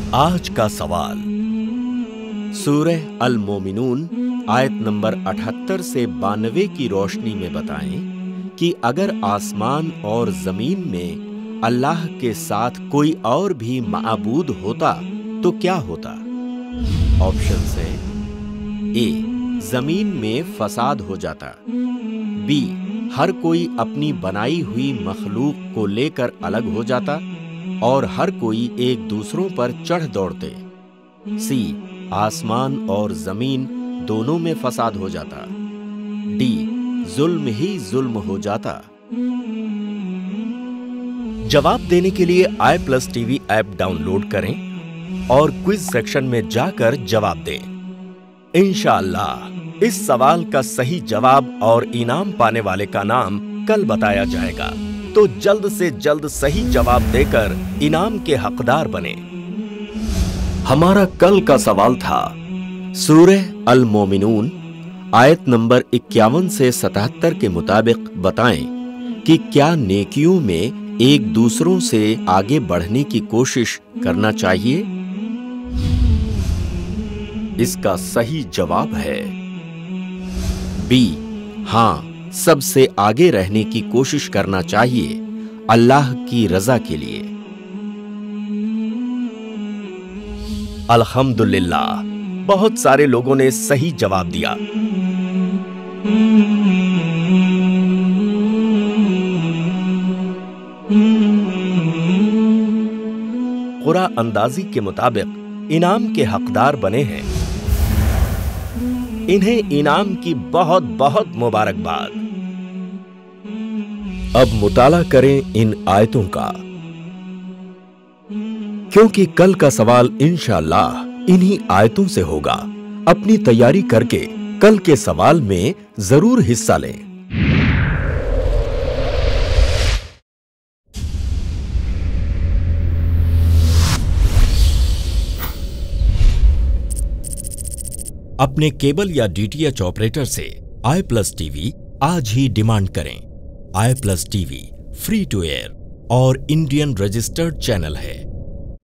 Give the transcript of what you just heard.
आज का सवाल सूरह अल मोमिनून आयत नंबर 78 से 92 की रोशनी में बताएं कि अगर आसमान और जमीन में अल्लाह के साथ कोई और भी माबूद होता तो क्या होता। ऑप्शन है ए, जमीन में फसाद हो जाता, बी, हर कोई अपनी बनाई हुई मखलूक को लेकर अलग हो जाता और हर कोई एक दूसरों पर चढ़ दौड़ते, सी, आसमान और जमीन दोनों में फसाद हो जाता, डी, जुल्म ही जुल्म हो जाता। जवाब देने के लिए iPlus TV ऐप डाउनलोड करें और क्विज सेक्शन में जाकर जवाब दें। इंशाअल्लाह इस सवाल का सही जवाब और इनाम पाने वाले का नाम कल बताया जाएगा, तो जल्द से जल्द सही जवाब देकर इनाम के हकदार बने। हमारा कल का सवाल था सूरह अल मोमिनून आयत नंबर 51 से 77 के मुताबिक बताएं कि क्या नेकियों में एक दूसरों से आगे बढ़ने की कोशिश करना चाहिए। इसका सही जवाब है बी, हां, सबसे आगे रहने की कोशिश करना चाहिए अल्लाह की रजा के लिए। अल्हम्दुलिल्लाह, बहुत सारे लोगों ने सही जवाब दिया। कुरा अंदाजी के मुताबिक इनाम के हकदार बने हैं। इन्हें इनाम की बहुत बहुत मुबारकबाद। अब मुताला करें इन आयतों का, क्योंकि कल का सवाल इंशाअल्लाह इन्हीं आयतों से होगा। अपनी तैयारी करके कल के सवाल में जरूर हिस्सा लें। अपने केबल या डीटीएच ऑपरेटर से iPlus TV आज ही डिमांड करें। iPlus TV free to air और इंडियन रजिस्टर्ड चैनल है।